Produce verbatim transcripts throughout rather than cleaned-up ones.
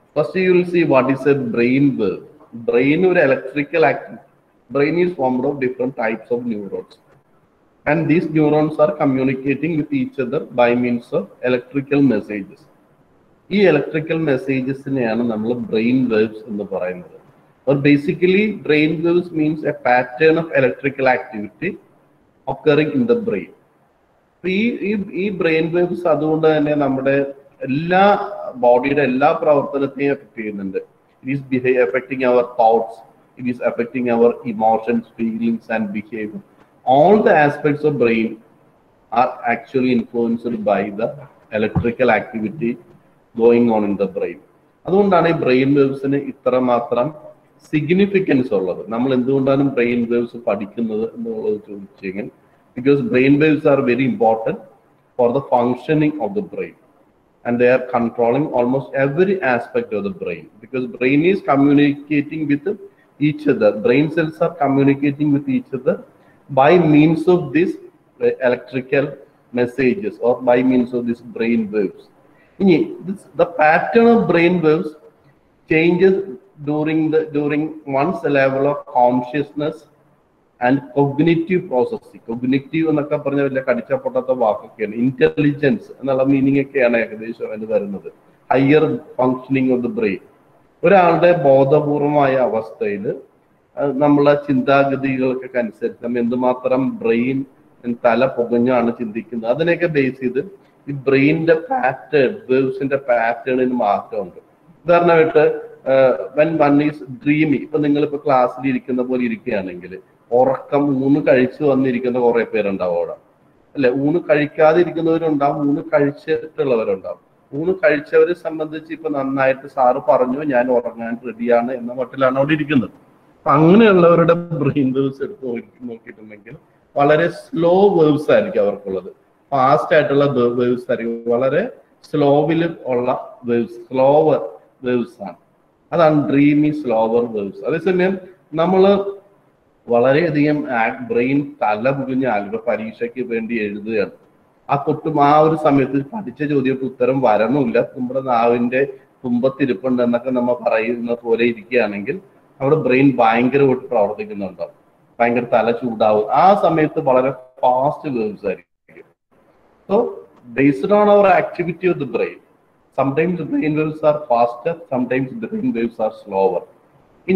First, you will see what is a brain wave. Brain or electrical activity. Brain is formed of different types of neurons. And these neurons are communicating with each other by means of electrical messages. These electrical messages are brain waves in the brain. Or basically, brain waves means a pattern of electrical activity occurring in the brain. These brain waves are the body affecting. It is affecting our thoughts, it is affecting our emotions, feelings, and behavior. All the aspects of brain are actually influenced by the electrical activity going on in the brain. That's brain waves in itra matram significance ulladu. Nammal endukondaanu brain waves padikkunnathu ennallathu choദിchengil, because brain waves are very important for the functioning of the brain, and they are controlling almost every aspect of the brain, because brain is communicating with each other. Brain cells are communicating with each other by means of these electrical messages, or by means of these brain waves. This, the pattern of brain waves changes during the during one's level of consciousness and cognitive processing. Cognitive എന്നൊക്കെ പറഞ്ഞ വലിയ കടിച്ചപ്പൊട്ടാത്ത വാക്കൊക്കെയാണ്. Intelligence എന്നുള്ള meaning ഒക്കെയാണ് ഏകദേശം അതിന് വരുന്നത്. Higher functioning of the brain. ഒരാളുടെ ബോധപൂർവമായ അവസ്ഥയിൽ നമ്മളെ ചിന്താഗതികൾക്കൊക്കെ അനുസരിച്ച് നമ്മൾ എന്തുമാത്രം ബ്രെയിൻ തല പുകഞ്ഞാണ് ചിന്തിക്കുന്നത്, അതിനെയൊക്കെ ബേസ് ചെയ്ത് ഈ ബ്രെയിനിന്റെ പാറ്റേൺ, വേവ്സിന്റെ പാറ്റേണിന് മാറ്റമുണ്ട്. ഉദാഹരണമായിട്ട് വെൻ വൺ ഈസ് ഡ്രീമി, ഇപ്പൊ നിങ്ങളിപ്പോ ക്ലാസ്സിൽ ഇരിക്കുന്ന പോലെ ഇരിക്കുകയാണെങ്കിൽ ഉറക്കം ഊണ് കഴിച്ചു വന്നിരിക്കുന്ന കുറെ പേരുണ്ടാവും അവിടെ, അല്ലെ? ഊണ് കഴിക്കാതെ ഇരിക്കുന്നവരുണ്ടാവും, ഊണ് കഴിച്ചിട്ടുള്ളവരുണ്ടാവും. ഊണ് കഴിച്ചവരെ സംബന്ധിച്ച് ഇപ്പൊ നന്നായിട്ട് സാറ് പറഞ്ഞു ഞാൻ ഉറങ്ങാൻ റെഡിയാണ് എന്ന മട്ടിലാണ് അവിടെ ഇരിക്കുന്നത്. അപ്പൊ അങ്ങനെയുള്ളവരുടെ ബ്രെയിൻ വേവ്സ് എടുത്ത് നോക്കിയിട്ടുണ്ടെങ്കിൽ വളരെ സ്ലോ വേവ്സ് ആയിരിക്കും അവർക്കുള്ളത്. ഫാസ്റ്റ് ആയിട്ടുള്ള വേവ്സ് ആയിരിക്കും, വളരെ സ്ലോവിൽ ഉള്ള വേവ്സ്, സ്ലോവർ വേവ്സ് ആണ്. അതാണ് ഡ്രീമി സ്ലോവർ വേവ്സ്. അതേസമയം നമ്മള് വളരെയധികം ബ്രെയിൻ തല പുകഞ്ഞാൽ ഇപ്പൊ പരീക്ഷയ്ക്ക് വേണ്ടി എഴുതുകയാണ്, ആ തൊട്ടും ആ ഒരു സമയത്ത് പഠിച്ച ചോദ്യത്തിന് ഉത്തരം വരണമില്ല, നമ്മുടെ നാവിന്റെ തുമ്പത്തിരിപ്പുണ്ട് എന്നൊക്കെ നമ്മൾ പറയുന്ന പോലെ ഇരിക്കുകയാണെങ്കിൽ നമ്മുടെ ബ്രെയിൻ ഭയങ്കരമായിട്ട് പ്രവർത്തിക്കുന്നുണ്ടാവും, ഭയങ്കര തല ചൂടാവും. ആ സമയത്ത് വളരെ ഫാസ്റ്റ് വേവ്സ് ആയിരിക്കും. So based on our activity of the brain, sometimes the brain waves are faster, sometimes the brain waves are slower. In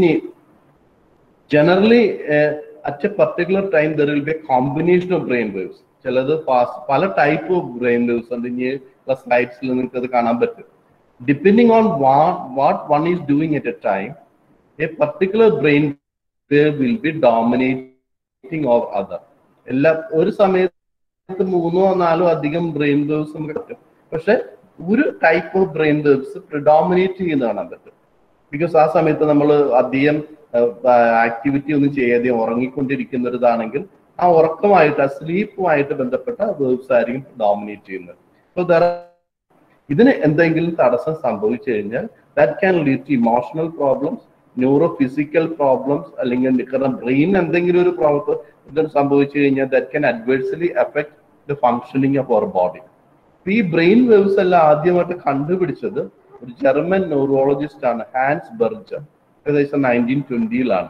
generally uh, at a particular time there will be a combination of brain waves. Chaladu fast, pala type of brain waves and in the slides നിങ്ങൾക്ക് കാണാൻ പറ്റും. Depending on what what one is doing at a time, a particular brain wave will be dominating over other. എല്ലാ ഒരു സമയത്ത് മൂന്നോ നാലോ അധികം brain waves നമുക്ക് പറ്റും, പക്ഷെ ഒരു type of brain waves predominate ചെയ്യുന്ന കാണാൻ പറ്റും. ബിക്കോസ് ആ സമയത്ത് നമ്മൾ അധികം ആക്ടിവിറ്റി ഒന്നും ചെയ്യാതെ ഉറങ്ങിക്കൊണ്ടിരിക്കുന്നതാണെങ്കിൽ ആ ഉറക്കമായിട്ട്, ആ സ്ലീപ്പുമായിട്ട് ബന്ധപ്പെട്ട വേവ്സ് ആയിരിക്കും ഡോമിനേറ്റ് ചെയ്യുന്നത്. സോ ദർ ഇതിന് എന്തെങ്കിലും തടസ്സം സംഭവിച്ചു കഴിഞ്ഞാൽ that can lead to emotional problems, neuro physical problems, അല്ലെങ്കിൽ കാരണം ബ്രെയിൻ എന്തെങ്കിലും ഒരു പ്രോബ്ലം ഇത് സംഭവിച്ചു കഴിഞ്ഞാൽ that can adversely affect the functioning of our body. ഈ ബ്രെയിൻ വേവ്സ് എല്ലാം ആദ്യമായിട്ട് കണ്ടുപിടിച്ചത് ഒരു ജർമ്മൻ ന്യൂറോളജിസ്റ്റ് ആണ്, ഹാൻസ് ബെർജർ. ഏകദേശം നയൻറ്റീൻ ട്വന്റിയിലാണ്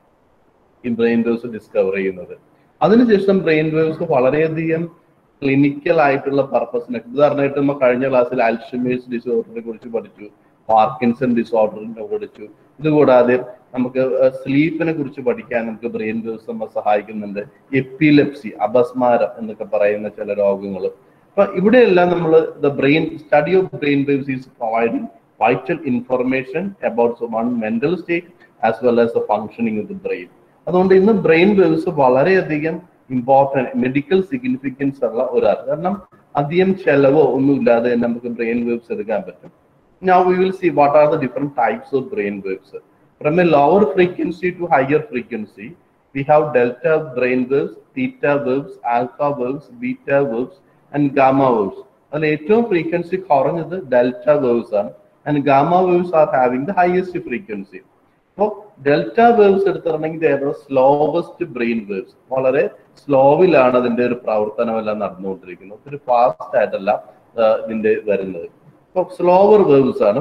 ഈ ബ്രെയിൻ വേവ്സ് ഡിസ്കവർ ചെയ്യുന്നത്. അതിനുശേഷം ബ്രെയിൻ വേവ്സ് വളരെയധികം ക്ലിനിക്കൽ ആയിട്ടുള്ള പർപ്പസിന്, ഉദാഹരണമായിട്ട് നമ്മൾ കഴിഞ്ഞ ക്ലാസ്സിൽ അൽഷിമേഴ്സ് ഡിസോർഡറിനെ കുറിച്ച് പഠിച്ചു, പാർക്കിൻസൺ ഡിസോർഡറിനെ പഠിച്ചു. ഇതുകൂടാതെ നമുക്ക് സ്ലീപ്പിനെ കുറിച്ച് പഠിക്കാൻ നമുക്ക് ബ്രെയിൻ വേവ്സ് നമ്മൾ സഹായിക്കുന്നുണ്ട്. എപ്പിലെപ്സി, അപസ്മാരം എന്നൊക്കെ പറയുന്ന ചില രോഗങ്ങൾ. അപ്പൊ ഇവിടെയെല്ലാം നമ്മൾ the brain study of brain waves is providing vital information about one mental state as well as the functioning of the brain. അതുകൊണ്ട് ഇന്ന് ബ്രെയിൻ വേവ്സ് വളരെയധികം ഇമ്പോർട്ടൻറ്റ് മെഡിക്കൽ സിഗ്നിഫിക്കൻസ് ഉള്ള ഒരാൾ, കാരണം അധികം ചെലവോ ഒന്നുമില്ലാതെ തന്നെ നമുക്ക് ബ്രെയിൻ വേവ്സ് എടുക്കാൻ പറ്റും. Now we will see what are the different types of brain waves. From a lower frequency to higher frequency, we have delta brain waves, theta waves, alpha waves, beta waves and gamma waves. അതിൽ ഏറ്റവും frequency കുറഞ്ഞത് delta waves ആണ്, and gamma waves are having the highest frequency. So delta waves എടുത്തിട്ടുണ്ടെങ്കിൽ they are the slowest brain waves. വളരെ സ്ലോവിലാണ് അതിന്റെ ഒരു പ്രവർത്തനമെല്ലാം നടന്നുകൊണ്ടിരിക്കുന്നത്, ഒരു ഫാസ്റ്റ് ആയിട്ടല്ല ഇതിന്റെ വരുന്നത്. So slower waves ആണ്.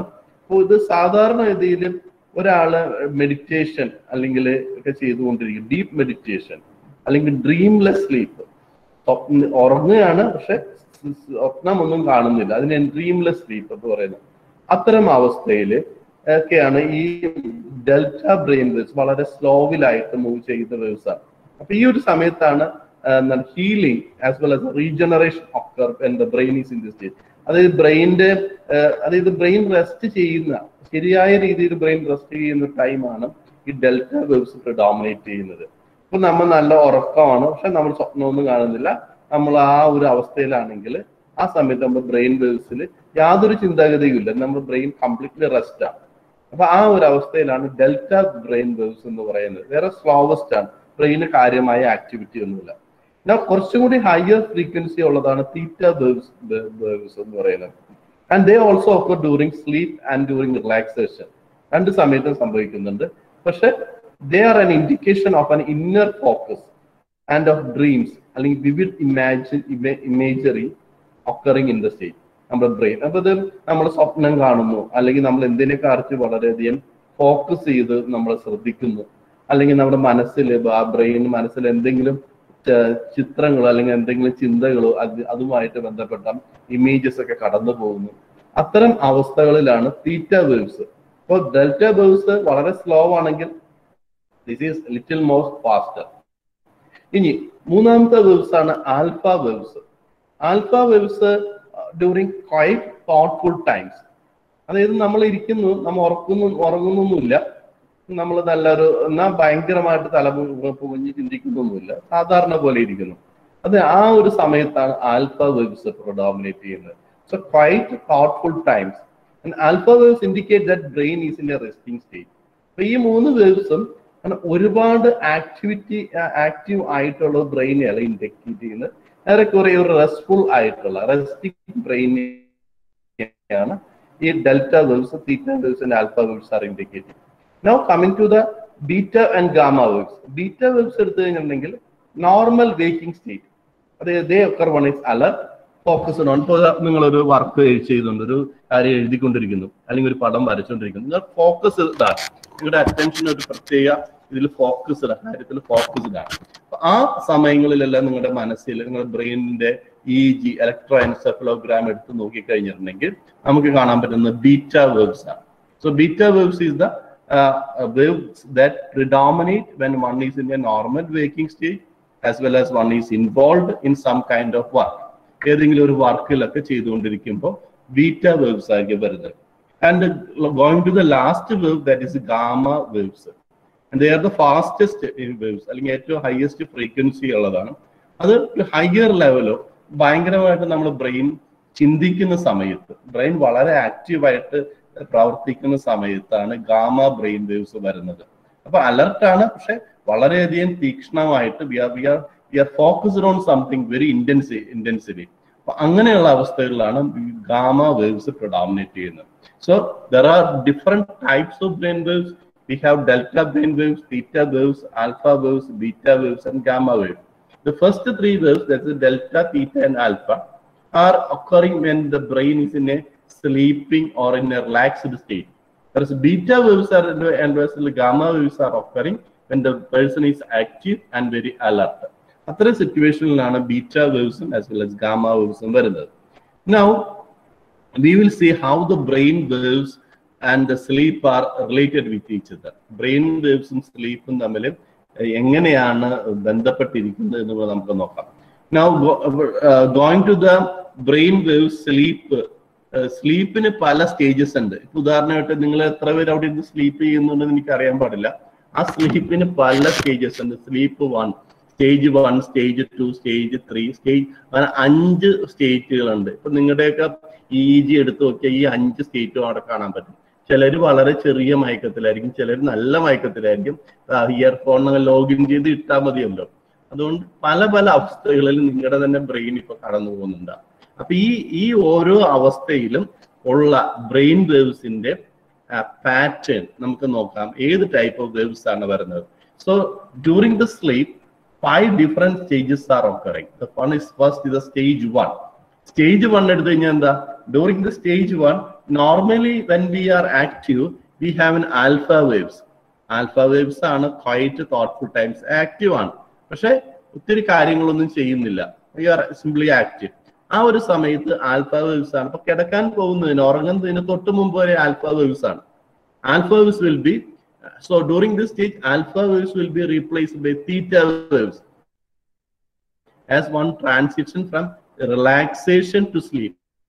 അപ്പോൾ ഇത് സാധാരണ രീതിയിൽ ഒരാള് മെഡിറ്റേഷൻ അല്ലെങ്കിൽ ഒക്കെ ചെയ്തുകൊണ്ടിരിക്കും, ഡീപ്പ് മെഡിറ്റേഷൻ അല്ലെങ്കിൽ ഡ്രീംലെസ് സ്ലീപ്പ്, സ്വപ്ന ഉറങ്ങുകയാണ് പക്ഷെ സ്വപ്നമൊന്നും കാണുന്നില്ല, അതിന് ഡ്രീംലെസ് സ്ലീപ്പ് എന്ന് പറയുന്നത്. അത്തരം അവസ്ഥയിൽ ഒക്കെയാണ് ഈ ഡെൽറ്റ ബ്രെയിൻ വേവ്സ് വളരെ സ്ലോവിലായിട്ട് മൂവ് ചെയ്യുന്ന വേവ്സ് ആണ്. അപ്പൊ ഈ ഒരു സമയത്താണ് healing as well as regeneration occur when the brain is in this state. അതായത് ബ്രെയിനിന്റെ അതായത് ബ്രെയിൻ റെസ്റ്റ് ചെയ്യുന്ന, ശരിയായ രീതിയിൽ ബ്രെയിൻ റെസ്റ്റ് ചെയ്യുന്ന ടൈമാണ് ഈ ഡെൽറ്റ വേവ്സ് പ്രിഡോമിനേറ്റ് ചെയ്യുന്നത്. ഇപ്പൊ നമ്മൾ നല്ല ഉറക്കമാണ് പക്ഷെ നമ്മൾ സ്വപ്നമൊന്നും കാണുന്നില്ല, നമ്മൾ ആ ഒരു അവസ്ഥയിലാണെങ്കിൽ ആ സമയത്ത് നമ്മുടെ ബ്രെയിൻ വേവ്സിൽ യാതൊരു ചിന്താഗതിയും ഇല്ല, നമ്മുടെ ബ്രെയിൻ കംപ്ലീറ്റ്ലി റെസ്റ്റ് ആണ്. അപ്പൊ ആ ഒരു അവസ്ഥയിലാണ് ഡെൽറ്റ ബ്രെയിൻ വേവ്സ് എന്ന് പറയുന്നത്. വേറെ സ്ലോവസ്റ്റ് ആണ്, ബ്രെയിന് കാര്യമായ ആക്ടിവിറ്റി ഒന്നുമില്ല. എന്നാൽ കുറച്ചും കൂടി ഹയർ ഫ്രീക്വൻസി ഉള്ളതാണ് തീറ്റ വേവ്സ് വേവ്സ് എന്ന് പറയുന്നത്. And they also occur during sleep and during relaxation. രണ്ട് സമയത്തും സംഭവിക്കുന്നുണ്ട്. പക്ഷെ they are an indication of an inner focus and of dreams അല്ലെങ്കിൽ vivid imagine imagery occurring in the state നമ്മുടെ brain. അപ്പൊ ഇത് നമ്മൾ സ്വപ്നം കാണുന്നു, അല്ലെങ്കിൽ നമ്മൾ എന്തിനൊക്കെ അറിച്ച് വളരെയധികം ഫോക്കസ് ചെയ്ത് നമ്മൾ ശ്രദ്ധിക്കുന്നു, അല്ലെങ്കിൽ നമ്മുടെ മനസ്സിൽ ആ ബ്രെയിൻ മനസ്സിൽ എന്തെങ്കിലും ചിത്രങ്ങളോ അല്ലെങ്കിൽ എന്തെങ്കിലും ചിന്തകളോ അത് അതുമായിട്ട് ബന്ധപ്പെട്ട ഇമേജസ് ഒക്കെ കടന്നു പോകുന്നു. അത്തരം അവസ്ഥകളിലാണ് തീറ്റ വേവ്സ്. അപ്പോൾ ഡെൽറ്റ വേവ്സ് വളരെ സ്ലോ ആണെങ്കിൽ this is little more faster. ഇനി മൂന്നാമത്തെ വേവ്സ് ആണ് alpha waves. Alpha waves during quiet thoughtful times. അതായത് നമ്മൾ ഇരിക്കുന്നു, നമ്മൾ ഉറക്കുന്നു ഉറങ്ങുന്നൊന്നുമില്ല, നമ്മൾ നല്ലൊരു എന്നാൽ ഭയങ്കരമായിട്ട് തല പുകഞ്ഞ് ചിന്തിക്കുന്നൊന്നുമില്ല, സാധാരണ പോലെ ഇരിക്കുന്നു. അത് ആ ഒരു സമയത്താണ് ആൽഫ വേവ്സ് പ്രിഡോമിനേറ്റ് ചെയ്യുന്നത്. So quite thoughtful times and alpha waves indicate that brain is in a resting state. അപ്പൊ ഈ മൂന്ന് വേവ്സും ഒരുപാട് ആക്ടിവിറ്റി ആക്റ്റീവ് ആയിട്ടുള്ള ബ്രെയിനെയാണ് ഇൻഡിക്കേറ്റ് ചെയ്യുന്നത്. ഏറെക്കുറെ ഒരു റെസ്റ്റ്ഫുൾ ആയിട്ടുള്ള റെസ്റ്റിംഗ് ബ്രെയിനെയാണ് ഈ delta waves, theta waves and alpha waves are indicated. Now coming to the beta and gamma waves. Beta waves എടുത്തു കഴിഞ്ഞിട്ടുണ്ടെങ്കിൽ നോർമൽ വേക്കിംഗ് സ്റ്റേറ്റ്, അതായത് they occur one is alert, focused on. ഇപ്പോൾ നിങ്ങളൊരു work ചെയ്തുകൊണ്ട് ഒരു കാര്യം എഴുതിക്കൊണ്ടിരിക്കുന്നു അല്ലെങ്കിൽ ഒരു പടം വരച്ചുകൊണ്ടിരിക്കുന്നു, നിങ്ങൾ ഫോക്കസ് ഇതാണ്, നിങ്ങളുടെ അറ്റൻഷൻ ഒരു പ്രത്യേക ഇതിൽ ഫോക്കസ്ഡ് കാര്യത്തിൽ ഫോക്കസ്ഡ് ആണ്. അപ്പൊ ആ സമയങ്ങളിലെല്ലാം നിങ്ങളുടെ മനസ്സിൽ നിങ്ങളുടെ ബ്രെയിനിന്റെ ഇ ജി ഇലക്ട്രോ എൻസെഫലോഗ്രാം എടുത്ത് നോക്കിക്കഴിഞ്ഞിട്ടുണ്ടെങ്കിൽ നമുക്ക് കാണാൻ പറ്റുന്ന ബീറ്റ വേവ്സ് ആണ്. So beta waves is the Uh, uh, waves that predominate when one is in a normal waking state as well as one is involved in some kind of work. ഏതെങ്കിലും ഒരു വർക്കിലൊക്കെ ചെയ്തുകൊണ്ടിരിക്കുമ്പോൾ beta waves ആയിരിക്കും വരുന്നത്. And going to the last wave that is gamma waves. And they are the fastest waves, അല്ലെങ്കിൽ ഏറ്റവും highest frequency ഉള്ളതാണ്. അത് higher ലെവലോ ഭയങ്കരമായിട്ട് നമ്മൾ ബ്രെയിൻ ചിന്തിക്കുന്ന സമയത്ത്, ബ്രെയിൻ വളരെ ആക്റ്റീവായിട്ട് പ്രവർത്തിക്കുന്ന സമയത്താണ് ഗാമ ബ്രെയിൻ വേവ്സ് വരുന്നത്. അപ്പൊ അലർട്ടാണ്, പക്ഷെ വളരെയധികം തീക്ഷ്ണമായിട്ട് we are we are we are focused on something very intense intensely. അപ്പൊ അങ്ങനെയുള്ള അവസ്ഥകളിലാണ് ഗാമ വേവ്സ് പ്രിഡോമിനേറ്റ് ചെയ്യുന്നത്. So there are different types of brain waves. We have delta brain waves, theta waves, alpha waves, beta waves and gamma waves. The first three waves, that is delta, theta and alpha, are occurring when the brain is in a sleeping or in a relaxed state. Whereas beta waves are and whereas gamma waves are occurring when the person is active and very alert. Athra situationilana beta waves as well as gamma waves varunathu. Now we will see how the brain waves and the sleep are related with each other. Brain waves and sleep um thammil എങ്ങനെയാണ് ബന്ധപ്പെട്ടിരിക്കുന്നത് എന്ന് നമുക്ക് നോക്കാം. Now uh, going to the brain waves sleep. സ്ലീപ്പിന് പല stages ഉണ്ട്. ഇപ്പൊ ഉദാഹരണമായിട്ട് നിങ്ങൾ എത്ര പേര് അവിടെ ഇരുന്ന് സ്ലീപ്പ് ചെയ്യുന്നുണ്ടെന്ന് എനിക്ക് അറിയാൻ പാടില്ല. ആ സ്ലീപ്പിന് പല സ്റ്റേജസ് ഉണ്ട്. Sleep one, stage one, stage two, stage three, stage അങ്ങനെ അഞ്ച് സ്റ്റേറ്റുകളുണ്ട്. ഇപ്പൊ നിങ്ങളുടെയൊക്കെ ഇ ജി എടുത്ത് നോക്കിയാൽ ഈ അഞ്ച് സ്റ്റേറ്റും അവിടെ കാണാൻ പറ്റും. ചിലർ വളരെ ചെറിയ മയക്കത്തിലായിരിക്കും, ചിലർ നല്ല മയക്കത്തിലായിരിക്കും. ഇയർഫോൺ ലോഗിൻ ചെയ്ത് ഇട്ടാൽ മതിയല്ലോ. അതുകൊണ്ട് പല പല അവസ്ഥകളിൽ നിങ്ങളുടെ തന്നെ ബ്രെയിൻ ഇപ്പൊ കടന്നു പോകുന്നുണ്ട്. അപ്പൊ ഈ ഈ ഓരോ അവസ്ഥയിലും ഉള്ള ബ്രെയിൻ വേവ്സിന്റെ പാറ്റേൺ നമുക്ക് നോക്കാം, ഏത് ടൈപ്പ് ഓഫ് വേവ്സ് ആണ് വരുന്നത്. So during the sleep five different stages are occurring. The one is first is stage one. Stage one എടുത്തു കഴിഞ്ഞാൽ എന്താ, during the stage one normally when we are active we have an alpha waves. Alpha waves ആണ് quite thoughtful times, active ആണ്, പക്ഷെ ഒത്തിരി കാര്യങ്ങളൊന്നും ചെയ്യുന്നില്ല, V R simply active. ആ ഒരു സമയത്ത് ആൽഫ വേവ്സ് ആണ്. അപ്പൊ കിടക്കാൻ പോകുന്നതിന് ഉറങ്ങുന്നതിന് തൊട്ട് മുമ്പ് വരെ ആൽഫ വേവ്സ് ആണ്. Alpha waves will be so during this stage alpha waves will be replaced by theta waves as one transition from relaxation to sleep.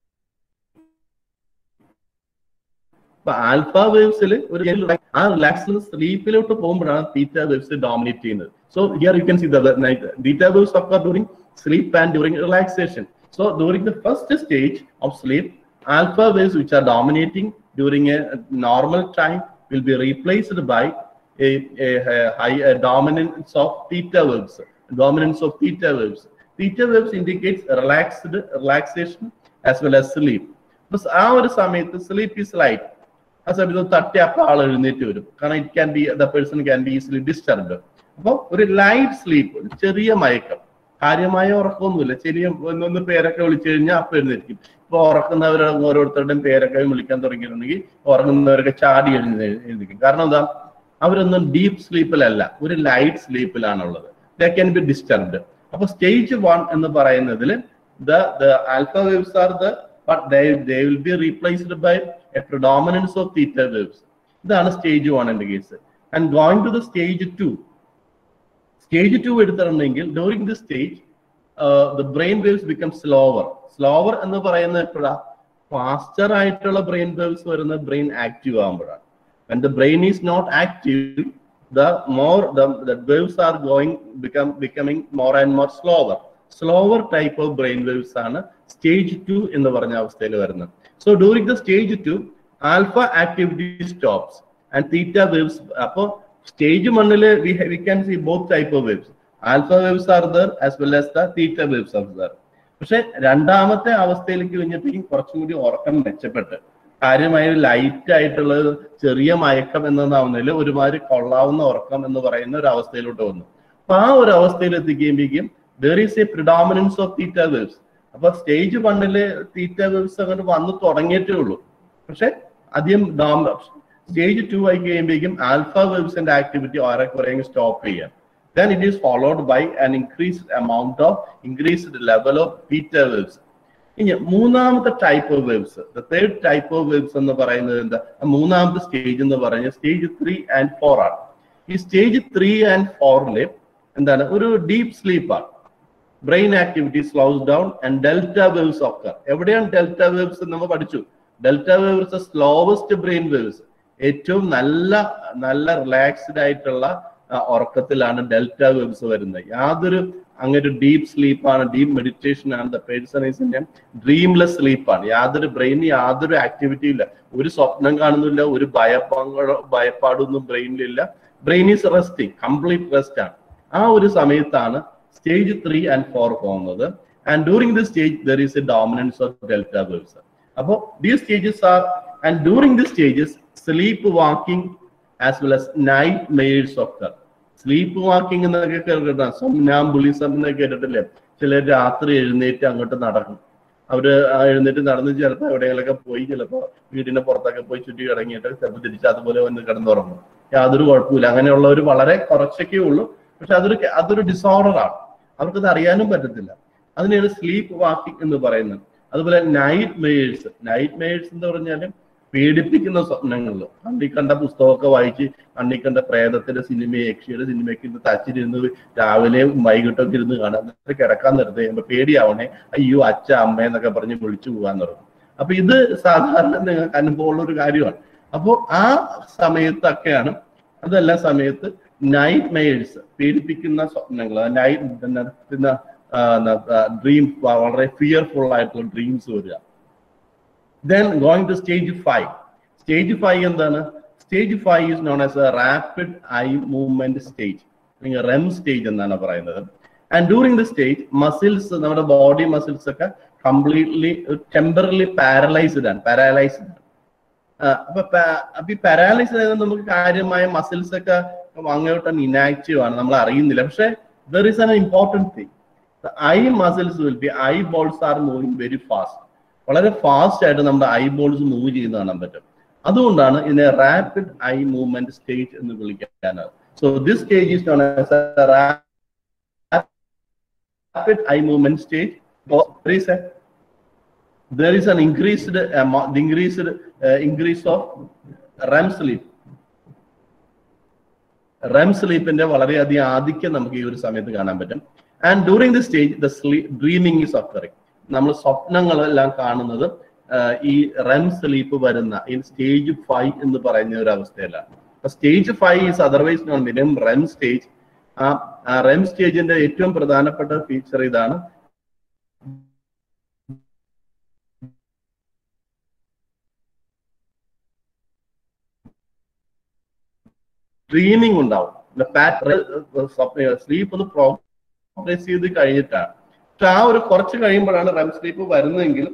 But alpha waves il oru aa relaxation sleep ilottu pogumbodana theta waves dominate cheyyunnathu. So here you can see the theta waves occur during sleep and during relaxation. So during the first stage of sleep, alpha waves which are dominating during a normal time will be replaced by a, a, a high a dominance of theta waves. Dominance of theta waves. Theta waves indicates relaxed relaxation as well as sleep. But ആ ഒരു സമയത്ത് sleep is light. ആ സമയത്ത് തട്ടി അപ്പോൾ ആൾ എഴുന്നേറ്റ് വരും, കാരണം it can be the person can be easily disturbed. അപ്പോൾ ഒരു ലൈറ്റ് സ്ലീപ്പ്, ചെറിയ മയക്കം, കാര്യമായ ഉറക്കമൊന്നുമില്ല, ചെറിയ ഒന്നൊന്ന് പേരൊക്കെ വിളിച്ചു കഴിഞ്ഞാൽ അപ്പോൾ എഴുന്നേൽക്കും. ഇപ്പൊ ഉറക്കുന്നവർ ഓരോരുത്തരുടെയും പേരൊക്കെ വിളിക്കാൻ തുടങ്ങിയിട്ടുണ്ടെങ്കിൽ ഉറങ്ങുന്നവരൊക്കെ ചാടി എഴുന്നേ എഴുന്നേൽക്കും. കാരണം എന്താ, അവരൊന്നും ഡീപ്പ് സ്ലീപ്പിലല്ല, ഒരു ലൈറ്റ് സ്ലീപ്പിലാണുള്ളത്. They can be disturbed. അപ്പൊ സ്റ്റേജ് വൺ എന്ന് പറയുന്നതിൽ the the alpha waves are the but they they will be replaced by a predominance of theta waves. ഇതാണ് സ്റ്റേജ് വണ്ണിന്റെ കേസ്. And going to the stage two, stage two എടുത്തിട്ടുണ്ടെങ്കിൽ during the stage the brain waves become slower. Slower എന്ന് പറയുന്നത് എപ്പോഴാണ്, faster ആയിട്ടുള്ള brain waves വരുന്ന brain active ആകുമ്പോഴാണ്. when the brain is not active, the more the, the waves are going become becoming more and more slower. Slower type of brain waves ആണ് stage two എന്ന് പറഞ്ഞ അവസ്ഥയിൽ വരുന്നത്. So during the stage two, alpha activity stops and theta waves. അപ്പോൾ stage വണ്ണില് we we can see both type of waves. Alpha waves are there as well as the theta waves are there. പക്ഷെ രണ്ടാമത്തെ അവസ്ഥയിലേക്ക് കഴിഞ്ഞപ്പോഴേക്കും കുറച്ചും കൂടി ഉറക്കം മെച്ചപ്പെട്ട് കാര്യമായ ലൈറ്റ് ആയിട്ടുള്ള ചെറിയ മയക്കം എന്നതാവുന്നതിൽ ഒരുമാതിരി കൊള്ളാവുന്ന ഉറക്കം എന്ന് പറയുന്ന ഒരു അവസ്ഥയിലോട്ട് വന്നു. അപ്പൊ ആ ഒരു അവസ്ഥയിൽ എത്തിക്കുമ്പോഴേക്കും there is a predominance of theta waves. അപ്പൊ സ്റ്റേജ് വണ്ണില് തീറ്റ വേവ്സ് അങ്ങനെ വന്ന് തുടങ്ങിയിട്ടേ ഉള്ളൂ, പക്ഷെ അധികം സ്റ്റേജ് ടു ആയി കഴിയുമ്പോഴേക്കും ആൽഫ വേവ്സിന്റെ ആക്ടിവിറ്റി വളരെ കുറെ സ്റ്റോപ്പ് ചെയ്യാം. Then it is followed by an increased amount of increased level of beta waves. ഇനി മൂന്നാമത്തെ type of waves, the third type of waves എന്ന് പറയുന്നത് എന്താ, മൂന്നാമത്തെ സ്റ്റേജ് എന്ന് പറയുന്നത് സ്റ്റേജ് ത്രീ ആൻഡ് ഫോർ ആണ്. ഈ സ്റ്റേജ് ത്രീ ആൻഡ് ഫോറില് എന്താണ്, ഒരു ഡീപ്പ് സ്ലീപ്പാണ്. Brain activity slows down and delta waves ഒക്കെ. എവിടെയാണ് ഡെൽറ്റ വേവ്സ് നമ്മൾ പഠിച്ചു? Delta waves slowest brain waves, ഏറ്റവും നല്ല നല്ല റിലാക്സ്ഡ് ആയിട്ടുള്ള ഉറക്കത്തിലാണ് ഡെൽറ്റ വേവ്സ് വരുന്നത്. യാതൊരു അങ്ങനെ ഡീപ്പ് സ്ലീപ്പാണ്, ഡീപ്പ് മെഡിറ്റേഷൻ ആണ്. The person is in dreamless സ്ലീപ്പാണ്. യാതൊരു ബ്രെയിനിൽ യാതൊരു ആക്ടിവിറ്റി ഇല്ല, ഒരു സ്വപ്നം കാണുന്നില്ല, ഒരു ഭയപ്പാടോ ഭയപ്പാടൊന്നും ബ്രെയിനിലില്ല. Brain is resting, complete rest ആണ്. ആ ഒരു സമയത്താണ് സ്റ്റേജ് ത്രീ ആൻഡ് ഫോർ പോകുന്നത്. And during the stage there is a dominance of delta waves. അപ്പോൾ these stages are and during the stages sleep walking as well as nightmares of sleep walking എന്നൊക്കെ കേട്ടിട്ടാണ്, സൊംനാംബുലിസം എന്നൊക്കെ കേട്ടിട്ടില്ലേ? ചിലർ രാത്രി എഴുന്നേറ്റ് അങ്ങോട്ട് നടക്കും. അവര് എഴുന്നേറ്റ് നടന്ന് ചിലപ്പോൾ എവിടെയെങ്കിലൊക്കെ പോയി, ചിലപ്പോൾ വീടിന്റെ പുറത്തൊക്കെ പോയി ചുറ്റി കിടങ്ങിയിട്ട് ചിലപ്പോൾ തിരിച്ച് അതുപോലെ വന്ന് കിടന്നുറങ്ങും. യാതൊരു കുഴപ്പമില്ല. അങ്ങനെയുള്ളവർ വളരെ കുറച്ചൊക്കെ ഉള്ളൂ, പക്ഷെ അതൊരു അതൊരു ഡിസോർഡർ ആണ്, അവർക്കത് അറിയാനും പറ്റത്തില്ല. അതിനെയാണ് സ്ലീപ്പ് വാക്കിംഗ് എന്ന് പറയുന്നത്. അതുപോലെ നൈറ്റ് മെയേഴ്സ്, നൈറ്റ് മെയേഴ്സ് എന്ന് പറഞ്ഞാൽ പേടിപ്പിക്കുന്ന സ്വപ്നങ്ങളിൽ അണ്ണി കണ്ട പുസ്തകമൊക്കെ വായിച്ച് അണ്ണി കണ്ട പ്രേതത്തിന്റെ സിനിമയെ യക്ഷിയുടെ സിനിമയൊക്കെ ഇരുന്ന് തച്ചിരുന്ന് രാവിലെ വൈകിട്ടൊക്കെ ഇരുന്ന് കാണാൻ, കിടക്കാൻ നിർത്തി കഴിയുമ്പോൾ പേടിയാവണേ, അയ്യോ അച്ഛ അമ്മ എന്നൊക്കെ പറഞ്ഞ് വിളിച്ചു പോകാൻ തുടങ്ങും. അപ്പൊ ഇത് സാധാരണ നിങ്ങൾക്ക് അനുഭവമുള്ള ഒരു കാര്യമാണ്. അപ്പോൾ ആ സമയത്തൊക്കെയാണ്, അതെല്ലാ സമയത്ത് നൈറ്റ് മെയേഴ്സ്, പേടിപ്പിക്കുന്ന സ്വപ്നങ്ങൾ, നൈറ്റ് ഡ്രീം, വളരെ ഫിയർഫുൾ ആയിട്ടുള്ള ഡ്രീംസ് വരിക. Then going to stage five. Stage five എന്താണ്? Stage five is known as a rapid eye movement stage, അല്ലെങ്കിൽ R E M stage എന്നാണ് പറയുന്നത്. And during the stage, muscles, നമ്മുടെ ബോഡി മസിൽസ് ഒക്കെ completely temporarily paralysed ആണ്, paralysed ആണ്. അപ്പൊ അപ്പൊ ഈ പാരാലൈസ്ഡ് ആയത് നമുക്ക് കാര്യമായ മസിൽസ് ഒക്കെ അങ്ങോട്ട് ഇനാക്റ്റീവ് ആണ്, നമ്മൾ അറിയുന്നില്ല. പക്ഷെ there is an important thing. the eye muscles will be, eyeballs are moving very fast. വളരെ ഫാസ്റ്റ് ആയിട്ട് നമ്മുടെ ഐബോൾസ് മൂവ് ചെയ്യുന്ന കാണാൻ പറ്റും. അതുകൊണ്ടാണ് ഇതിനെ റാപ്പിഡ് ഐ മൂവ്മെന്റ് സ്റ്റേജ് എന്ന് വിളിക്കാനാണ്. So this stage is known as a rapid eye movement stage. There is an increased uh, increased uh, increase of REM sleep. REM sleep-ന്റെ വളരെയധികം ആധിക്യം നമുക്ക് ഈ ഒരു സമയത്ത് കാണാൻ പറ്റും. And during this stage, the sleep dreaming is occurring. നമ്മൾ സ്വപ്നങ്ങളെല്ലാം കാണുന്നത് ഈ റെം സ്ലീപ്പ് വരുന്ന ഈ സ്റ്റേജ് ഫൈവ് എന്ന് പറയുന്ന ഒരു അവസ്ഥയിലാണ്. Stage five is otherwise known minimum REM stage. ആ റെം സ്റ്റേജിന്റെ ഏറ്റവും പ്രധാനപ്പെട്ട ഫീച്ചർ ഇതാണ്. ഡ്രീമിംഗ് ഉണ്ടാവും. സ്ലീപ്പ് ഒന്ന് പ്രോഗ്രസ് ചെയ്ത് കഴിഞ്ഞിട്ടാണ്. പക്ഷെ ആ ഒരു കുറച്ച് കഴിയുമ്പോഴാണ് റെം സ്ലീപ്പ് വരുന്നതെങ്കിലും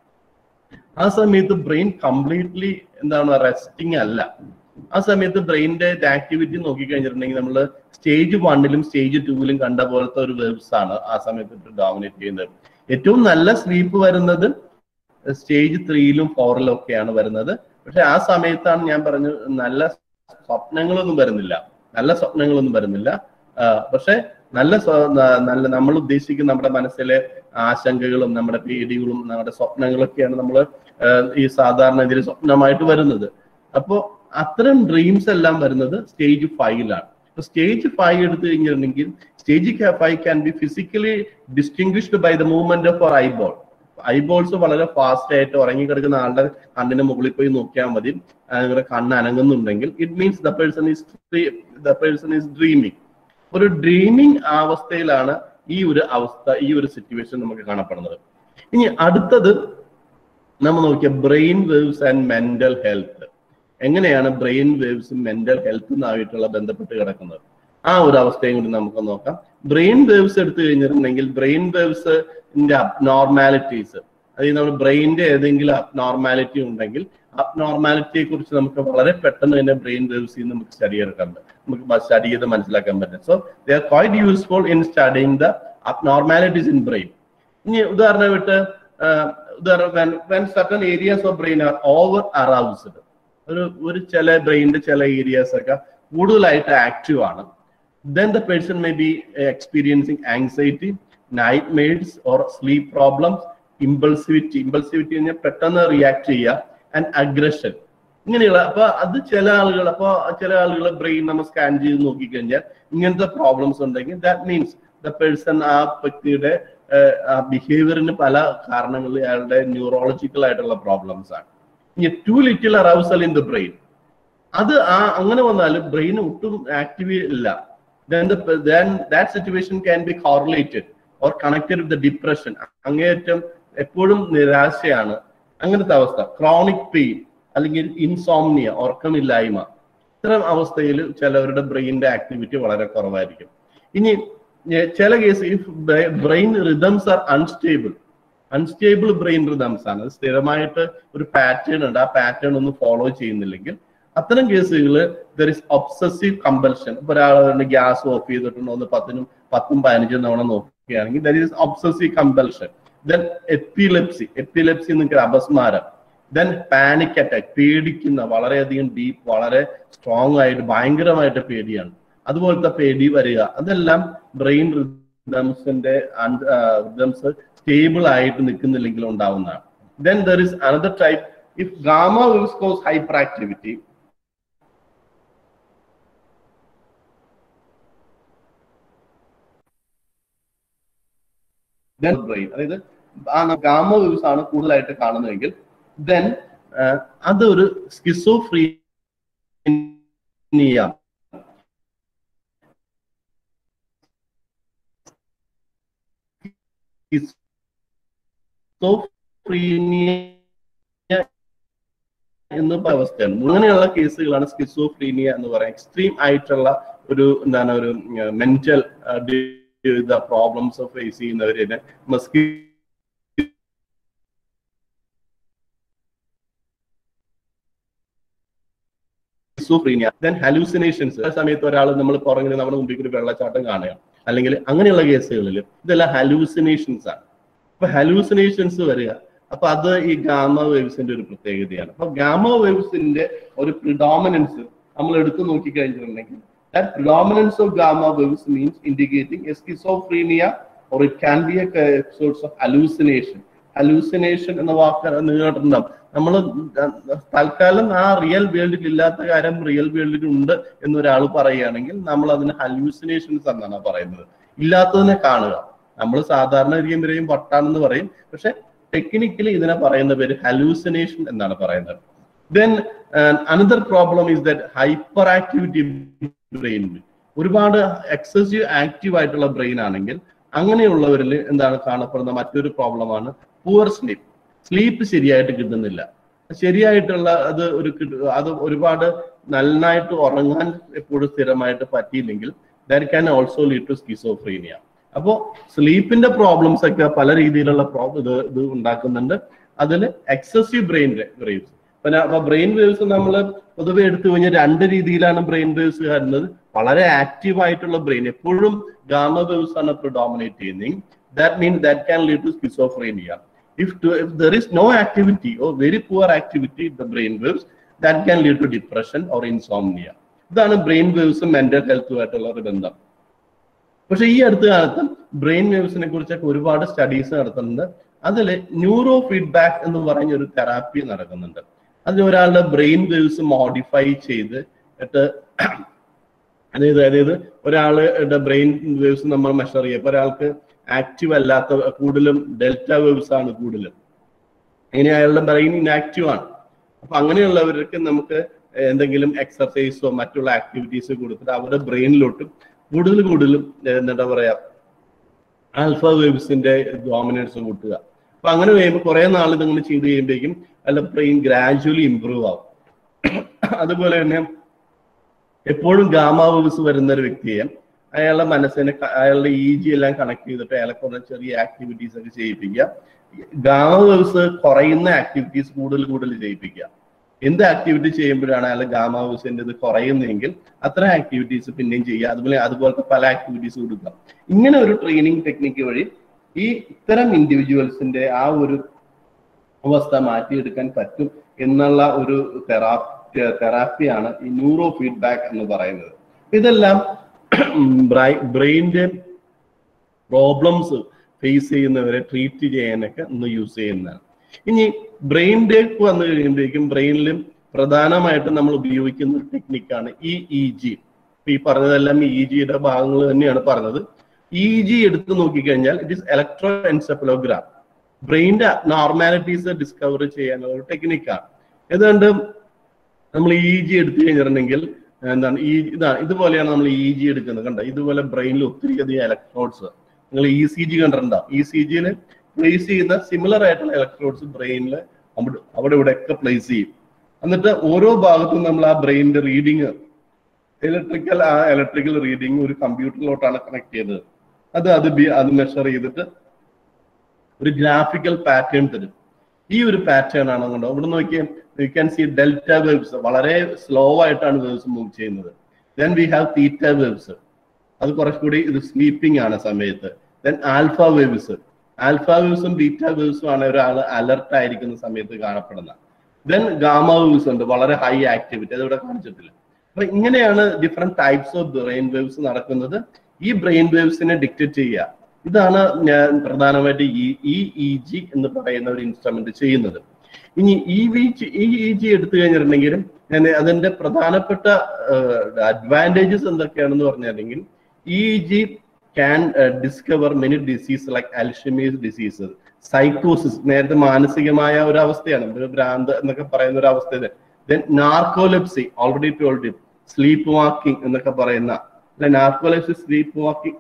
ആ സമയത്ത് ബ്രെയിൻ കംപ്ലീറ്റ്ലി എന്താണ് റെസ്റ്റിംഗ് അല്ല. ആ സമയത്ത് ബ്രെയിനിന്റെ ആക്ടിവിറ്റി നോക്കിക്കഴിഞ്ഞിട്ടുണ്ടെങ്കിൽ നമ്മൾ സ്റ്റേജ് വണ്ണിലും സ്റ്റേജ് ടൂവിലും കണ്ട പോലത്തെ ഒരു വേവ്സ് ആണ് ആ സമയത്ത് ഡോമിനേറ്റ് ചെയ്യുന്നത്. ഏറ്റവും നല്ല സ്ലീപ്പ് വരുന്നത് സ്റ്റേജ് ത്രീയിലും ഫോറിലും ഒക്കെയാണ് വരുന്നത്. പക്ഷെ ആ സമയത്താണ് ഞാൻ പറഞ്ഞു നല്ല സ്വപ്നങ്ങളൊന്നും വരുന്നില്ല, നല്ല സ്വപ്നങ്ങളൊന്നും വരുന്നില്ല. പക്ഷെ നല്ല നല്ല നമ്മൾ ഉദ്ദേശിക്കുന്ന നമ്മുടെ മനസ്സിലെ ആശങ്കകളും നമ്മുടെ പേടികളും നമ്മുടെ സ്വപ്നങ്ങളൊക്കെയാണ് നമ്മൾ ഈ സാധാരണ ഇതിൽ സ്വപ്നമായിട്ട് വരുന്നത്. അപ്പോൾ അത്തരം ഡ്രീംസ് എല്ലാം വരുന്നത് സ്റ്റേജ് ഫൈവിലാണ്. സ്റ്റേജ് ഫൈവ് എടുത്തു കഴിഞ്ഞിട്ടുണ്ടെങ്കിൽ stage five can be physically distinguished by the movement of our eyeball. Eyeballs വളരെ ഫാസ്റ്റ് ആയിട്ട് ഉറങ്ങിക്കിടക്കുന്ന ആളുടെ കണ്ണിന് മുകളിൽ പോയി നോക്കിയാൽ മതി, അങ്ങനെ കണ്ണ് അനങ്ങുന്നുണ്ടെങ്കിൽ it means the person is the person is dreaming. ഒരു ഡ്രീമിങ് അവസ്ഥയിലാണ് ഈ ഒരു അവസ്ഥ, ഈ ഒരു സിറ്റുവേഷൻ നമുക്ക് കാണപ്പെടുന്നത്. ഇനി അടുത്തത് നമ്മൾ നോക്കിയ brain waves and mental health. എങ്ങനെയാണ് ബ്രെയിൻ വേവ്സും മെന്റൽ ഹെൽത്തുമായിട്ടുള്ള ബന്ധപ്പെട്ട് കിടക്കുന്നത്, ആ ഒരു അവസ്ഥയും കൂടി നമുക്ക് നോക്കാം. ബ്രെയിൻ വേവ്സ് എടുത്തു കഴിഞ്ഞിട്ടുണ്ടെങ്കിൽ ബ്രെയിൻ വേവ്സിന്റെ അബ്നോർമാലിറ്റീസ്, അതായത് നമ്മുടെ ബ്രെയിനിന്റെ ഏതെങ്കിലും അബ്നോർമാലിറ്റി ഉണ്ടെങ്കിൽ അബ്നോർമാലിറ്റിയെ കുറിച്ച് നമുക്ക് വളരെ പെട്ടെന്ന് തന്നെ ബ്രെയിൻ വേവ്സിൽ നമുക്ക് സ്റ്റഡി എടുക്കാൻ പറ്റും, നമുക്ക് സ്റ്റഡി ചെയ്ത് മനസ്സിലാക്കാൻ പറ്റും. So they are quite useful in studying the abnormalities in brain. ഇനി ഉദാഹരണമായിട്ട് when certain areas of brain are over aroused, ഒരു ഒരു ചില ബ്രെയിനിന്റെ ചില ഏരിയാസ് ഒക്കെ കൂടുതലായിട്ട് ആക്റ്റീവ് ആണ്, then the person may be experiencing anxiety, nightmares or sleep problems, impulsivity. impulsivity പറഞ്ഞാൽ പെട്ടെന്ന് റിയാക്ട് ചെയ്യുക, and aggression. ഇങ്ങനെയുള്ള അപ്പൊ അത് ചില ആളുകൾ അപ്പൊ ചില ആളുകൾ ബ്രെയിൻ നമ്മൾ സ്കാൻ ചെയ്ത് നോക്കിക്കഴിഞ്ഞാൽ ഇങ്ങനത്തെ പ്രോബ്ലംസ് ഉണ്ടെങ്കിൽ ദാറ്റ് മീൻസ് ദ പേഴ്സൺ ആ വ്യക്തിയുടെ ബിഹേവിയറിന് പല കാരണങ്ങളിൽ അയാളുടെ ന്യൂറോളജിക്കൽ ആയിട്ടുള്ള പ്രോബ്ലംസ് ആണ്. ഇനി too little arousal in the brain, അത് ആ അങ്ങനെ വന്നാൽ ബ്രെയിൻ ഒട്ടും ആക്റ്റീവ് ഇല്ല. then the then that situation can be correlated or connected with the depression. അങ്ങേയറ്റം എപ്പോഴും നിരാശയാണ്, അങ്ങനത്തെ അവസ്ഥ, ക്രോണിക് പെയിൻ അല്ലെങ്കിൽ ഇൻസോംനിയ, ഉറക്കമില്ലായ്മ, ഇത്തരം അവസ്ഥയിൽ ചിലവരുടെ ബ്രെയിനിന്റെ ആക്ടിവിറ്റി വളരെ കുറവായിരിക്കും. ഇനി ചില case if brain rhythms are unstable, unstable brain rhythms ആണ്, സ്ഥിരമായിട്ട് ഒരു പാറ്റേൺ ഉണ്ട്, ആ പാറ്റേൺ ഒന്നും ഫോളോ ചെയ്യുന്നില്ലെങ്കിൽ അത്തരം കേസുകളിൽ ദർ ഇസ് ഒബ്സസീവ് കമ്പൽഷൻ. ഇപ്പൊ ഒരാളുടെ ഗ്യാസ് ഓഫ് ചെയ്തിട്ടുണ്ടോ എന്ന് പത്തിനും പത്തും പതിനഞ്ചും തവണ നോക്കുകയാണെങ്കിൽ there is obsessive compulsion. Then epilepsy, epilepsy എന്നൊക്കെ അപസ്മാരം. ദെൻ പാനിക് അറ്റാക്ക്, പേടിക്കുന്ന വളരെയധികം ഡീപ്പ്, വളരെ സ്ട്രോങ് ആയിട്ട് ഭയങ്കരമായിട്ട് പേടിയാണ്, അതുപോലത്തെ പേടി വരിക, അതെല്ലാം ബ്രെയിൻ റിതംസിന്റെ റിതംസ് സ്റ്റേബിൾ ആയിട്ട് നിൽക്കുന്നില്ലെങ്കിൽ ഉണ്ടാവുന്നതാണ്. Then there is another type, if gamma waves cause hyperactivity, brain അതായത് ഗാമ വേവ്സ് ആണ് കൂടുതലായിട്ട് കാണുന്നതെങ്കിൽ ദെൻ അതൊരു സ്കിസോഫ്രീനിയ, എന്ന അവസ്ഥയാണ്. അങ്ങനെയുള്ള കേസുകളാണ് സ്കിസോഫ്രീനിയ എന്ന് പറയാം. എക്സ്ട്രീം ആയിട്ടുള്ള ഒരു എന്താണ് ഒരു മെന്റൽ പ്രോബ്ലംസ് ഫേസ് ചെയ്യുന്നവരെ സ്കിസോഫ്രീനിയ. ദെൻ ഹലൂസിനേഷൻസ്, ആ സമയത്ത് ഒരാൾ നമ്മൾ പുറകിൽ നമ്മുടെ മുമ്പിൽ ഒരു വെള്ളച്ചാട്ടം കാണുകയാണ്, അല്ലെങ്കിൽ അങ്ങനെയുള്ള കേസുകളിൽ ഇതെല്ലാം ഹലൂസിനേഷൻസ് ആണ്. അപ്പൊ ഹലൂസിനേഷൻസ് വരിക, അപ്പൊ അത് ഈ ഗാമ വേവ്സിന്റെ ഒരു പ്രത്യേകതയാണ്. അപ്പൊ ഗാമ വേവ്സിന്റെ ഒരു പ്രിഡോമിനൻസ് നമ്മൾ എടുത്തു നോക്കിക്കഴിഞ്ഞിട്ടുണ്ടെങ്കിൽ that predominance of gamma waves means indicating a schizophrenia or it can be a source of hallucination. Hallucination എന്ന വാക്ക് നിങ്ങൾക്കുണ്ടാവും. നമ്മൾ തൽക്കാലം ആ റിയൽ വേൾഡിൽ ഇല്ലാത്ത കാര്യം റിയൽ വേൾഡിൽ ഉണ്ട് എന്നൊരാൾ പറയുകയാണെങ്കിൽ നമ്മൾ അതിന് ഹലൂസിനേഷൻസ് എന്നാണ് പറയുന്നത്. ഇല്ലാത്തതിനെ കാണുക. നമ്മൾ സാധാരണ രീതിയും വരെയും വട്ടാണെന്ന് പറയും, പക്ഷെ ടെക്നിക്കലി ഇതിനെ പറയുന്ന പേര് ഹലൂസിനേഷൻ എന്നാണ് പറയുന്നത്. Then uh, another problem is that hyperactivity brain. ഒരുപാട് എക്സസീവ് ആക്റ്റീവ് ആയിട്ടുള്ള ബ്രെയിൻ ആണെങ്കിൽ അങ്ങനെയുള്ളവരിൽ എന്താണ് കാണപ്പെടുന്ന മറ്റൊരു പ്രോബ്ലമാണ് പുവർ സ്ലീപ്പ്. സ്ലീപ്പ് ശരിയായിട്ട് കിട്ടുന്നില്ല. ശരിയായിട്ടുള്ള അത് ഒരു അത് ഒരുപാട് നന്നായിട്ട് ഉറങ്ങാൻ എപ്പോഴും സ്ഥിരമായിട്ട് പറ്റിയില്ലെങ്കിൽ that can also lead to schizophrenia. അപ്പോൾ സ്ലീപ്പിന്റെ പ്രോബ്ലംസ് ഒക്കെ പല രീതിയിലുള്ള ഇത് ഇത് ഉണ്ടാക്കുന്നുണ്ട്. അതിൽ എക്സസീവ് ബ്രെയിൻ വേവ്സ്. അപ്പൊ ബ്രെയിൻ വേവ്സ് നമ്മൾ പൊതുവെ എടുത്തു കഴിഞ്ഞാൽ രണ്ട് രീതിയിലാണ് ബ്രെയിൻ വേവ്സ് വരുന്നത്. വളരെ ആക്റ്റീവ് ആയിട്ടുള്ള ബ്രെയിൻ എപ്പോഴും ഗാമ വേവ്സ് ആണ് പ്രിഡോമിനേറ്റ് ചെയ്യുന്നത്. That means that can lead to schizophrenia. If, to, if there is no activity or very poor activity in the brain waves, that can lead to depression or insomnia. ഇതാണ് brain വേവ്സും mental ഹെൽത്തുമായിട്ടുള്ള ഒരു ബന്ധം. പക്ഷെ ഈ അടുത്ത കാലത്ത് brain waves കുറിച്ചൊക്കെ ഒരുപാട് സ്റ്റഡീസ് നടത്തുന്നുണ്ട്. അതിൽ ന്യൂറോ ഫീഡ്ബാക്ക് എന്ന് പറഞ്ഞ ഒരു തെറാപ്പി നടക്കുന്നുണ്ട്. അതിൽ ഒരാളുടെ ബ്രെയിൻ വേവ്സ് മോഡിഫൈ ചെയ്ത് ഇട്ട് അതായത് അതായത് ഒരാളുടെ ബ്രെയിൻ വേവ്സ് നമ്മൾ മെഷർ ചെയ്യുക. ഇപ്പൊ ഒരാൾക്ക് ആക്റ്റീവ് അല്ലാത്ത കൂടുതലും ഡെൽറ്റ വേവ്സ് ആണ് കൂടുതലും, ഇനി അയാളുടെ ബ്രെയിൻ ഇനാക്റ്റീവ് ആണ്. അപ്പൊ അങ്ങനെയുള്ളവർക്ക് നമുക്ക് എന്തെങ്കിലും എക്സർസൈസോ മറ്റുള്ള ആക്ടിവിറ്റീസ് കൊടുത്തിട്ട് അവരുടെ ബ്രെയിനിലോട്ടും കൂടുതൽ കൂടുതലും എന്താ പറയാ ആൽഫ വേവ്സിന്റെ ഡോമിനൻസ് കൂട്ടുക. അപ്പൊ അങ്ങനെ കഴിയുമ്പോൾ കുറെ നാൾ ഇതങ്ങനെ ചെയ്ത് കഴിയുമ്പോഴേക്കും അയാളുടെ ബ്രെയിൻ ഗ്രാജുവലി ഇംപ്രൂവ് ആവും. അതുപോലെ തന്നെ എപ്പോഴും ഗാമ വേവ്സ് വരുന്ന ഒരു വ്യക്തിയെ അയാളുടെ മനസ്സിനെ അയാളുടെ ഇ ജി എല്ലാം കണക്ട് ചെയ്തിട്ട് അയാളെ കുറേ ചെറിയ ആക്ടിവിറ്റീസ് ഒക്കെ ചെയ്യിപ്പിക്കുക. ഗാമ വേവ്സ് കുറയുന്ന ആക്ടിവിറ്റീസ് കൂടുതൽ കൂടുതൽ ചെയ്യിപ്പിക്കുക. എന്ത് ആക്ടിവിറ്റി ചെയ്യുമ്പോഴാണ് അയാൾ ഗാമ വേവ്സിന്റെ ഇത് കുറയുന്നതെങ്കിൽ അത്തരം ആക്ടിവിറ്റീസ് പിന്നെയും ചെയ്യുക. അതുപോലെ അതുപോലത്തെ പല ആക്ടിവിറ്റീസ് കൊടുക്കുക. ഇങ്ങനെ ഒരു ട്രെയിനിങ് ടെക്നിക്ക് വഴി ഈ ഇത്തരം ഇൻഡിവിജ്വൽസിന്റെ ആ ഒരു അവസ്ഥ മാറ്റിയെടുക്കാൻ പറ്റും എന്നുള്ള ഒരു തെറാപ്പി തെറാപ്പിയാണ് ഈ ന്യൂറോ ഫീഡ്ബാക്ക് എന്ന് പറയുന്നത്. ഇതെല്ലാം ബ്രെയിൻ്റെ പ്രോബ്ലംസ് ഫേസ് ചെയ്യുന്നവരെ ട്രീറ്റ് ചെയ്യാനൊക്കെ ഒന്ന് യൂസ് ചെയ്യുന്നതാണ്. ഇനി ബ്രെയിനിലേക്ക് വന്നു കഴിയുമ്പോഴേക്കും ബ്രെയിനിലും പ്രധാനമായിട്ട് നമ്മൾ ഉപയോഗിക്കുന്ന ഒരു ടെക്നിക്കാണ് ഇ ഇ ജി. ഈ പറഞ്ഞതെല്ലാം ഇ ജിയുടെ ഭാഗങ്ങൾ തന്നെയാണ് പറഞ്ഞത്. ഇ ജി എടുത്ത് നോക്കിക്കഴിഞ്ഞാൽ ഇറ്റ് ഈസ് ഇലക്ട്രോ എൻസെഫലോഗ്രാം. ബ്രെയിൻ്റെ നോർമാലിറ്റീസ് ഡിസ്കവർ ചെയ്യാനുള്ള ഒരു ടെക്നിക്കാണ്. ഏതാണ്ട് നമ്മൾ ഇ ജി എടുത്തു കഴിഞ്ഞിട്ടുണ്ടെങ്കിൽ എന്താണ് ഈ ഇതാണ് ഇതുപോലെയാണ് നമ്മൾ ഇ ജി എടുക്കുന്നത്. കണ്ട ഇതുപോലെ ബ്രെയിനിൽ ഒത്തിരി അധികം ഇലക്ട്രോഡ്സ് നിങ്ങൾ ഇ സി ജി കണ്ടിട്ടുണ്ടാവും. ഇ സി ജിയിൽ പ്ലേസ് ചെയ്യുന്ന സിമിലർ ആയിട്ടുള്ള ഇലക്ട്രോഡ്സ് ബ്രെയിനിൽ അവിടെ അവിടെ ഇവിടെ ഒക്കെ പ്ലേസ് ചെയ്യും. എന്നിട്ട് ഓരോ ഭാഗത്തും നമ്മൾ ആ ബ്രെയിനിന്റെ റീഡിങ് ഇലക്ട്രിക്കൽ ആ ഇലക്ട്രിക്കൽ റീഡിങ് ഒരു കമ്പ്യൂട്ടറിലോട്ടാണ് കണക്ട് ചെയ്തത്. അത് അത് അത് മെഷർ ചെയ്തിട്ട് ഒരു ഗ്രാഫിക്കൽ പാറ്റേൺ തരും. ഈ ഒരു പാറ്റേൺ ആണ് കണ്ടോ ഇവിടെ നോക്കിയാൽ you can see delta waves വളരെ സ്ലോ ആയിട്ടാണ് വേവ്സ് മൂവ് ചെയ്യുന്നത്. Then we have theta waves, അത് കുറച്ചുകൂടി ഇത് സ്ലീപ്പിംഗ് ആണ് സമയത്ത്. ദെൻ ആൽഫ വേവ്സ്, ആൽഫ വേവ്സും ബീറ്റ വേവ്സും ആണ് ഒരാൾ അലർട്ട് ആയിരിക്കുന്ന സമയത്ത് കാണപ്പെടുന്നത്. ദെൻ ഗാമ വേവ്സ് ഉണ്ട്, വളരെ ഹൈ ആക്ടിവിറ്റി, അത് ഇവിടെ കാണിച്ചിട്ടില്ല. അപ്പൊ ഇങ്ങനെയാണ് different types of brain waves നടക്കുന്നത്. ഈ ബ്രെയിൻ വേവ്സിനെ ഡിക്റ്റേറ്റ് ചെയ്യുക, ഇതാണ് ഞാൻ പ്രധാനമായിട്ട് ഈ ഇ ഇ ജി എന്ന് പറയുന്ന ഒരു ഇൻസ്ട്രുമെന്റ് ചെയ്യുന്നത്. ഇനി E V G E E G എടുത്തു കഴിഞ്ഞിട്ടുണ്ടെങ്കിലും ഞാൻ അതിന്റെ പ്രധാനപ്പെട്ട അഡ്വാൻറ്റേജസ് എന്തൊക്കെയാണെന്ന് പറഞ്ഞിട്ടുണ്ടെങ്കിൽ E G can discover many disease like Alzheimer's disease, സൈക്കോസിസ്, നേരത്തെ മാനസികമായ ഒരു അവസ്ഥയാണ്, ഒരു ഭ്രാന്ത് എന്നൊക്കെ പറയുന്ന ഒരു അവസ്ഥ. Then narcolepsy, already told, sleep walking എന്നൊക്കെ പറയുന്ന അല്ലെ narcolepsy, sleep walking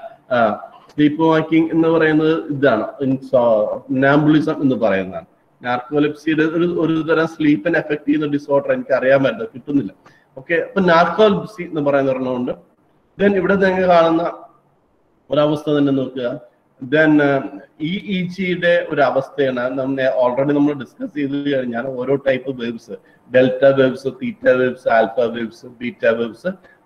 sleep walking എന്ന് പറയുന്നത് ഇതാണ്, നാംബുലിസം എന്ന് പറയുന്നതാണ്. നാർക്കോലെപ്സിയുടെ ഒരു ഒരു തരം സ്ലീപ്പിനെ എഫക്ട് ചെയ്യുന്ന ഡിസോർഡർ എനിക്ക് അറിയാൻ പറ്റില്ല, കിട്ടുന്നില്ല. ഓക്കെ, അപ്പൊ നാർക്കോലെപ്സി എന്ന് പറയുന്ന ഒരെണ്ണമുണ്ട്. ദെൻ ഇവിടെ നിങ്ങൾ കാണുന്ന ഒരവസ്ഥ തന്നെ നോക്കുക. ദെൻ ഇ ഇ ജിയുടെ ഒരു അവസ്ഥയാണ് നമ്മൾ ഓൾറെഡി നമ്മൾ ഡിസ്കസ് ചെയ്ത് കഴിഞ്ഞാൽ ഓരോ type waves, delta waves, theta waves, alpha waves, beta waves,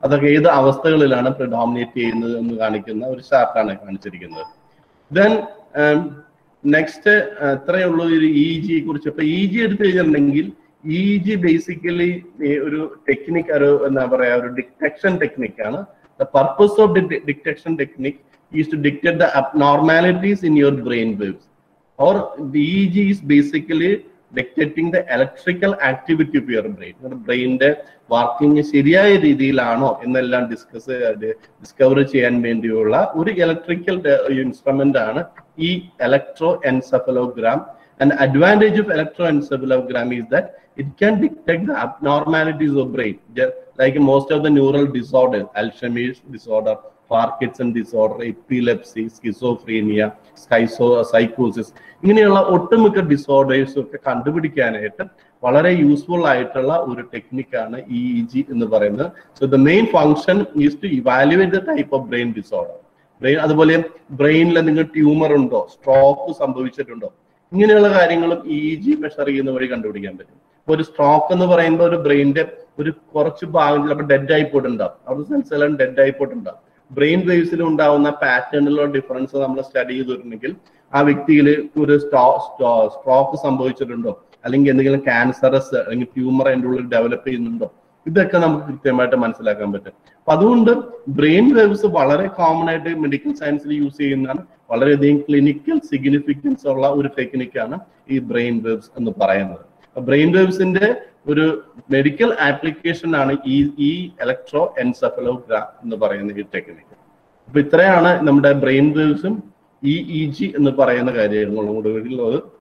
അതൊക്കെ ഏത് അവസ്ഥകളിലാണ് പ്രിഡോമിനേറ്റ് ചെയ്യുന്നത് എന്ന് കാണിക്കുന്ന ഒരു ചാർട്ടാണ് കാണിച്ചിരിക്കുന്നത്. ദെൻ നെക്സ്റ്റ് ഇത്രയേ ഉള്ളൂ ഒരു ഇ ജിയെ കുറിച്ച്. ഇപ്പൊ ഇ ജി എടുത്തു കഴിഞ്ഞിട്ടുണ്ടെങ്കിൽ ഇ ജി ബേസിക്കലി ഒരു ടെക്നിക്, ഒരു എന്താ പറയാ, ഒരു ഡിറ്റക്ഷൻ ടെക്നിക്കാണ്. The purpose of the detection technique is to detect the abnormalities in your brain waves, or the E G is basically detecting the electrical activity of your brain. ബ്രെയിനിന്റെ working ശരിയായ രീതിയിലാണോ എന്നെല്ലാം discuss discover ചെയ്യാൻ വേണ്ടിയുള്ള ഒരു electrical instrument ആണ് ഈ electroencephalogram. And advantage of electroencephalogram is that it can detect the abnormalities of brain, just like most of the neural disorders, Alzheimer's disorder, Parkinson's disorder, epilepsy, schizophrenia, schizo psychosis. ഇങ്ങനെയുള്ള ഒട്ടുമിക്ക disorders ഒക്കെ കണ്ടുപിടിക്കാനായിട്ട് വളരെ useful ആയിട്ടുള്ള ഒരു ടെക്നിക്കാണ് E E G എന്ന് പറയുന്നത്. So the main function is to evaluate the type of brain disorder. Brain അതുപോലെ ബ്രെയിനിൽ നിങ്ങൾ ട്യൂമർ ഉണ്ടോ, സ്ട്രോക്ക് സംഭവിച്ചിട്ടുണ്ടോ, ഇങ്ങനെയുള്ള കാര്യങ്ങളും ഇ ജി മെഷർ ചെയ്യുന്ന വഴി കണ്ടുപിടിക്കാൻ പറ്റും. ഇപ്പൊ ഒരു സ്ട്രോക്ക് എന്ന് പറയുമ്പോൾ ഒരു ബ്രെയിനിന്റെ ഒരു കുറച്ച് ഭാഗം ചിലപ്പോൾ ഡെഡ് ആയിപ്പോയിട്ടുണ്ടാവും, അവിടെ സെൽസ് എല്ലാം ഡെഡ് ആയിപ്പോയിട്ടുണ്ടാവും. ബ്രെയിൻ വേവ്സിൽ ഉണ്ടാവുന്ന പാറ്റേണിലുള്ള ഡിഫറൻസ് നമ്മൾ സ്റ്റഡി ചെയ്തിട്ടുണ്ടെങ്കിൽ ആ വ്യക്തിയിൽ ഒരു സ്ട്രോക്ക് സംഭവിച്ചിട്ടുണ്ടോ, അല്ലെങ്കിൽ എന്തെങ്കിലും ക്യാൻസറസ് അല്ലെങ്കിൽ ട്യൂമർ അതിൻ്റെ ഉള്ളിൽ ഡെവലപ്പ് ചെയ്യുന്നുണ്ടോ, ഇതൊക്കെ നമുക്ക് കൃത്യമായിട്ട് മനസ്സിലാക്കാൻ പറ്റും. അപ്പൊ അതുകൊണ്ട് ബ്രെയിൻ വേവ്സ് വളരെ കോമൺ ആയിട്ട് മെഡിക്കൽ സയൻസിൽ യൂസ് ചെയ്യുന്നതാണ്. വളരെയധികം ക്ലിനിക്കൽ സിഗ്നിഫിക്കൻസ് ഉള്ള ഒരു ടെക്നിക്കാണ് ഈ ബ്രെയിൻ വേവ്സ് എന്ന് പറയുന്നത്. ബ്രെയിൻ വേവ്സിന്റെ ഒരു മെഡിക്കൽ ആപ്ലിക്കേഷൻ ആണ് ഈ ഈ ഇലക്ട്രോ എൻസെഫലോഗ്രാം എന്ന് പറയുന്ന ഈ ടെക്നിക്ക്. അപ്പൊ ഇത്രയാണ് നമ്മുടെ ബ്രെയിൻ വേവ്സും ഇ ഇ ജി എന്ന് പറയുന്ന കാര്യങ്ങളും കൂടെ ഉള്ളത്.